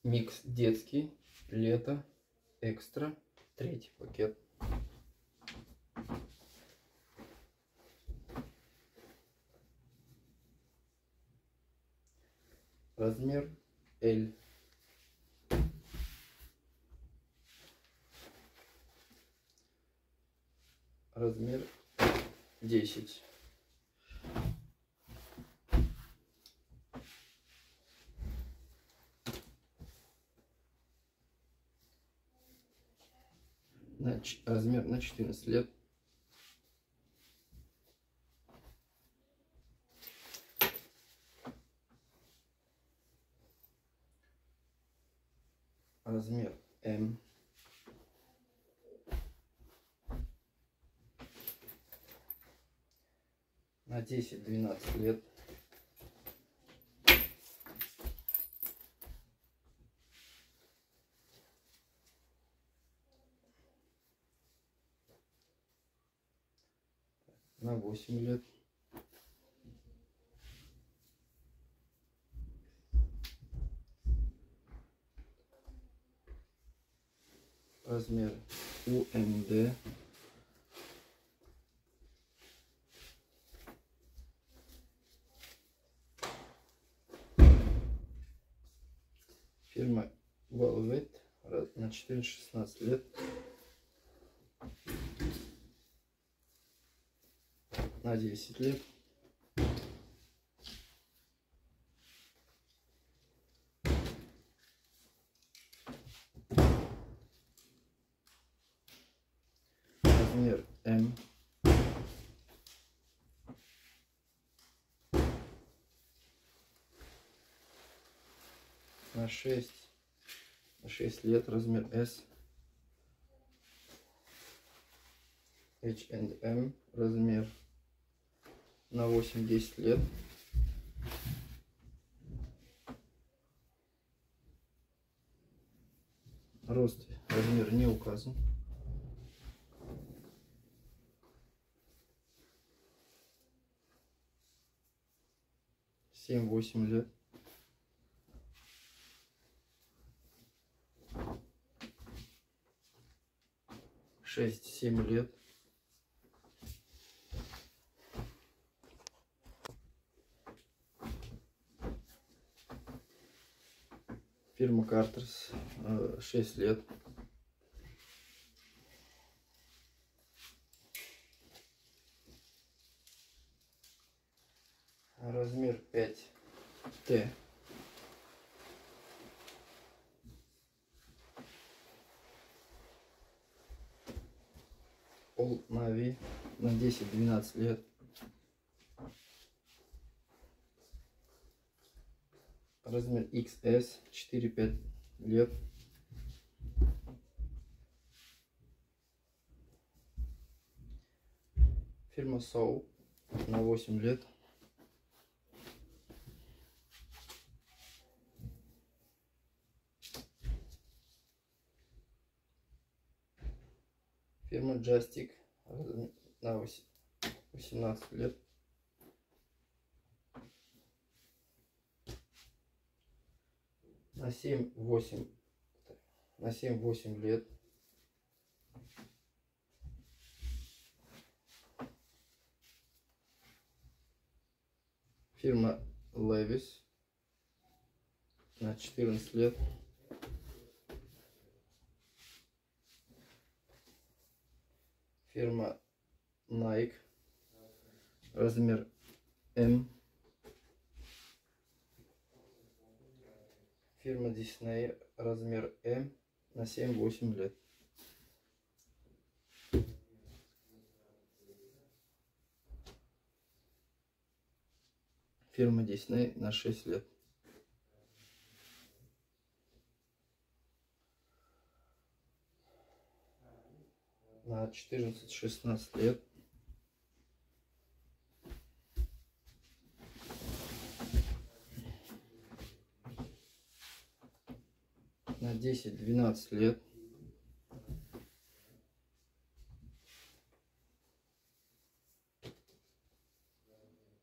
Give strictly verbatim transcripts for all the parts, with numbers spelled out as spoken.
Микс детский, лето, экстра, третий пакет. Размер L. Размер десять. На, размер на четырнадцать лет. Размер М. На десять-двенадцать лет. На восемь лет. Размер У М Д. Фирма Velvet на четырнадцать-шестнадцать лет. На десять лет. Размер М. На шесть, на шесть лет. Размер S. H энд M. Размер на восемь-десять лет. Рост, размер не указан. семь-восемь лет. шесть-семь лет. Фирма Картерс. шесть лет. Размер пять Т. Old Navy на десять-двенадцать лет. Размер икс эс четыре-пять лет. Фирма Соу на восемь лет. Фирма Джастик на восемнадцать лет. На семь-восемь на семь-восемь лет. Фирма Levi's на четырнадцать лет. Фирма Nike. Размер М. Фирма Disney. Размер М на семь-восемь лет. Фирма Disney на шесть лет. На четырнадцать-шестнадцать лет. На десять-двенадцать лет.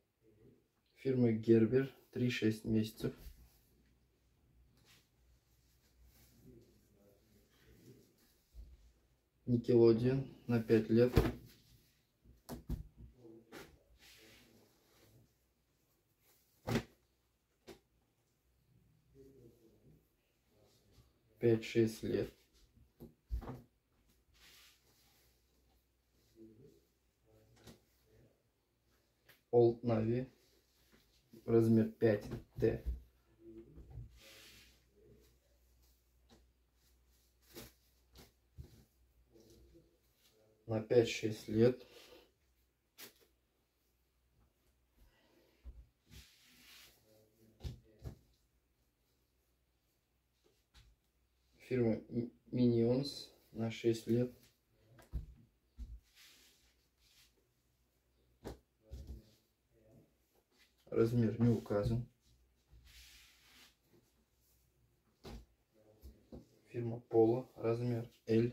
Фирмы Гербер три-шесть месяцев. Nickelodeon на пять лет. пять-шесть лет. Old Navy, размер пять тэ. На пять-шесть лет. Фирма Minions на шесть лет. Размер не указан. Фирма Polo, размер L.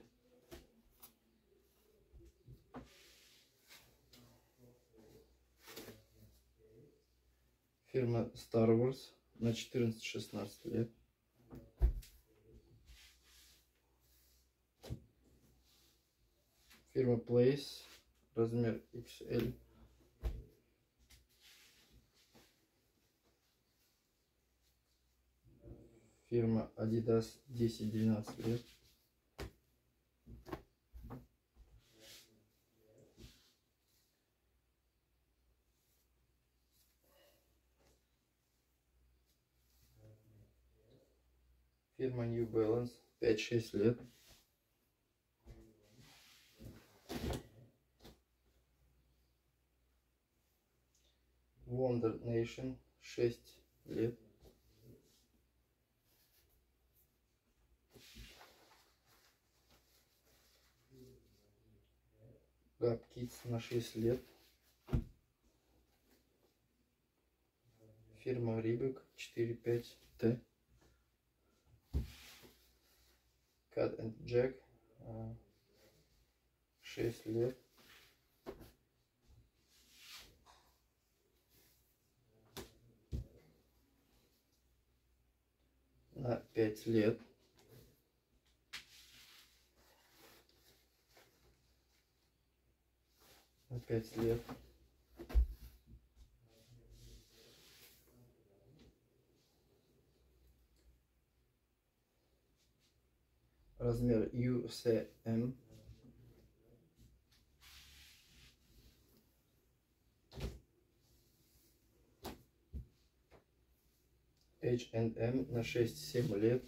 Фирма Star Wars на четырнадцать-шестнадцать лет. Фирма Place, размер икс эль. Фирма Adidas десять-двенадцать лет. Фирма New Balance пять-шесть лет. Wonder Nation шесть лет. Gap Kids на шесть лет. Фирма Reebok четыре-пять тэ. Cat and Jack шесть лет. На пять лет. На пять лет. Размер ю эс эм. эйч энд эм на шесть-семь лет.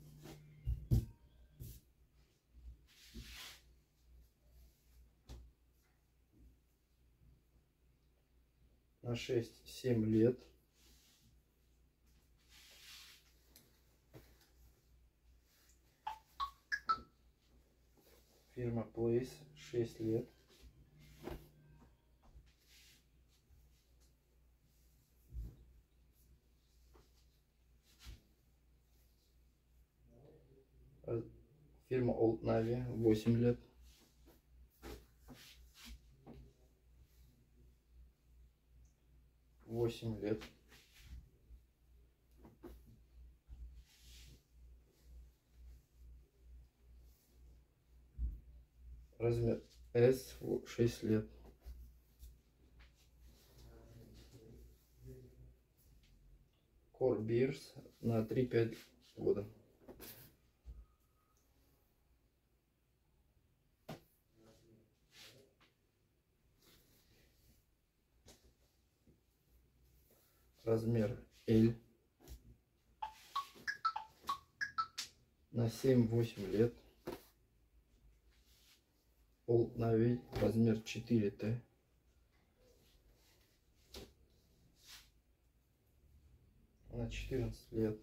На шесть-семь лет. Фирма Place шесть лет. Фирма Old Navy восемь лет. восемь лет. Размер эс шесть лет. Core Beers на три-пять года. Размер L. На семь-восемь лет. Old Navy, размер четыре тэ. На четырнадцать лет.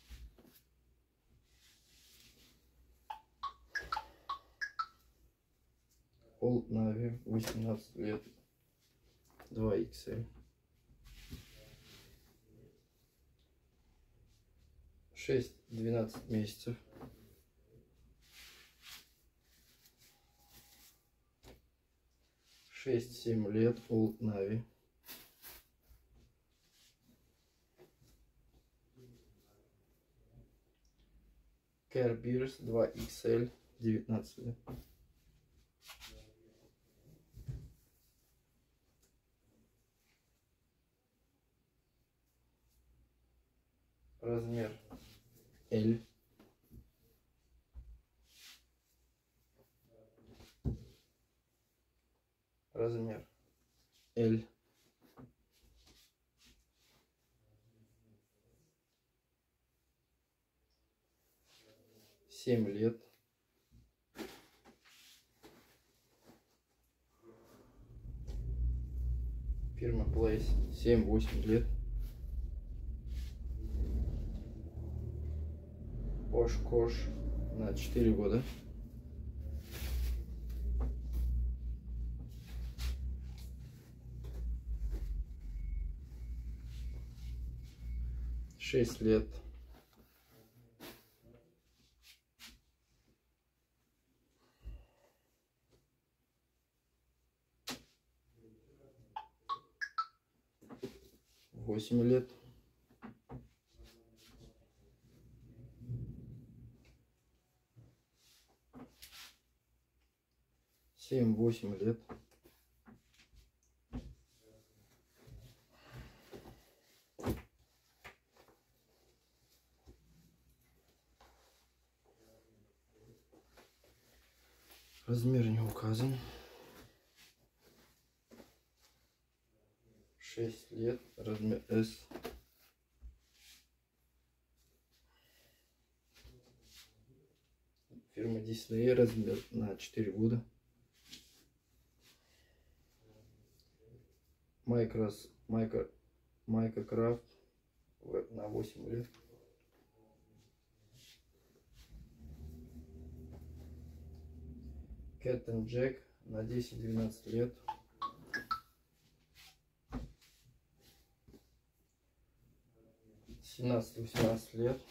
Old Navy восемнадцать лет. два икс эль. шесть-двенадцать месяцев. шесть-семь лет. Old Navy. Care Beers два икс эль девятнадцать лет. размер L, размер L, семь лет, фирма Place, семь-восемь лет, Oshkosh на четыре года, шесть лет, восемь лет, семь-восемь лет, размер не указан, шесть лет, размер S, фирма Disney, размер на четыре года, Майкрос, Майка, Майка Крафт на восемь лет, Cat and Jack на десять-двенадцать лет, семнадцать-восемнадцать лет,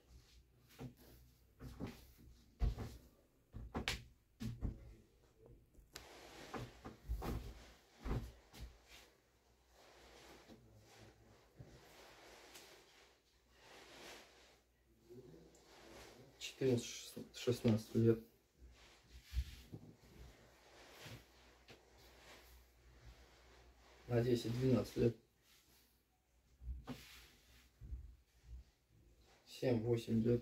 четырнадцать-шестнадцать лет, на десять-двенадцать лет, семь-восемь лет,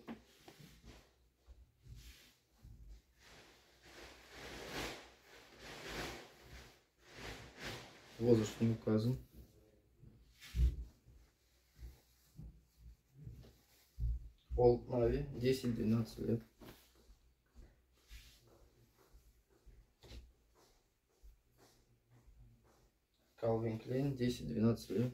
возраст не указан, Old Navy десять-двенадцать лет, Calvin Klein десять-двенадцать лет,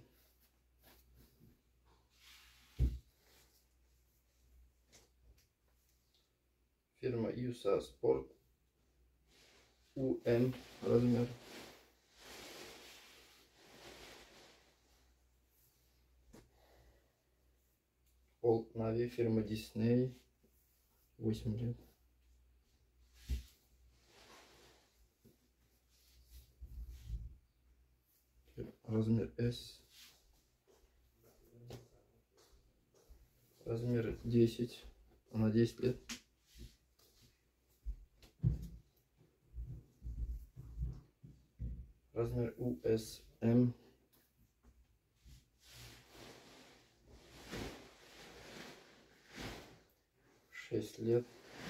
фирма ю эс эй Sport ю эм размер, Old Navy, фирма Disney, восемь лет, размер S, размер десять, на десять лет, размер ю эс эм, шесть лет,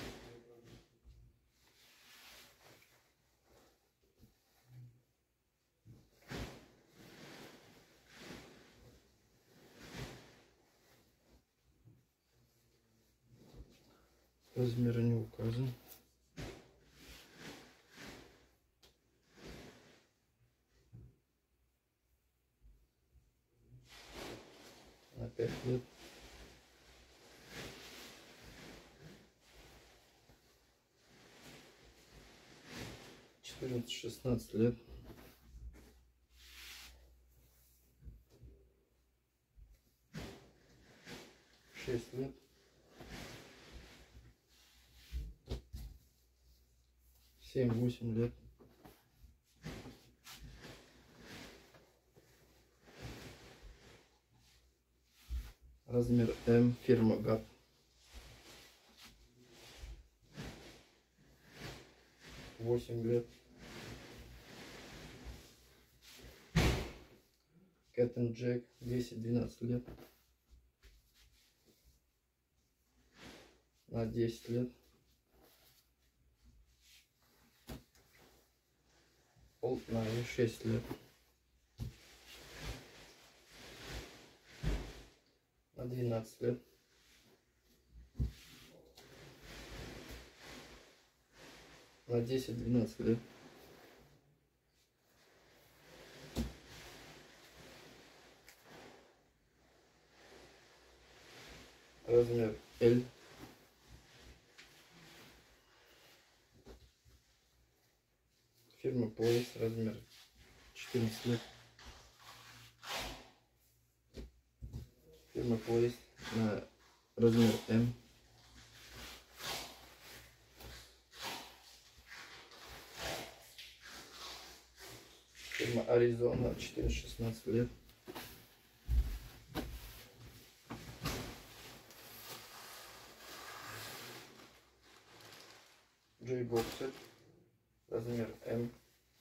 размер не указан, на пять лет, четырнадцать-шестнадцать лет, шесть лет, семь-восемь лет, размер М, фирма гап, восемь лет, Cat and Jack десять-двенадцать лет, на десять лет. Old Navy шесть лет. На двенадцать лет. На десять-двенадцать лет. Размер L. Фирма Пояс, размер четырнадцать лет. Фирма Пояс на размер М. Фирма Аризона, четырнадцать-шестнадцать лет. J-Boxer, размер М.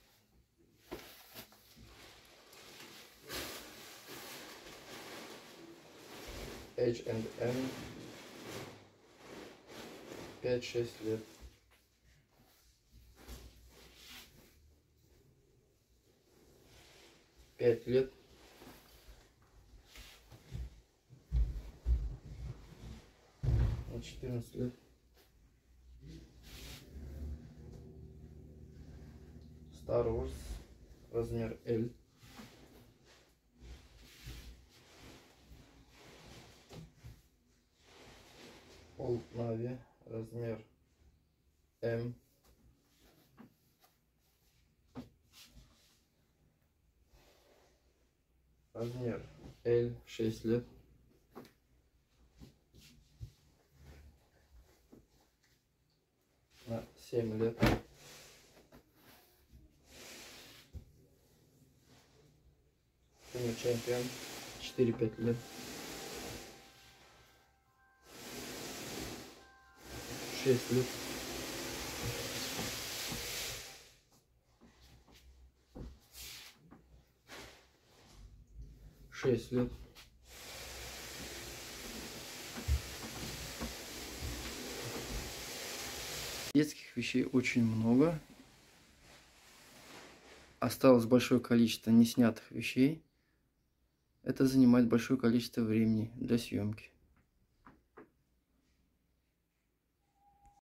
эйч энд эм, пять-шесть лет. пять лет. На четырнадцать лет. Star Wars, размер L. Old Navy, размер М. Размер L, шесть лет. На семь лет. Фирма Чемпион, четыре-пять лет. шесть лет. шесть лет. Детских вещей очень много. Осталось большое количество неснятых вещей. Это занимает большое количество времени для съемки.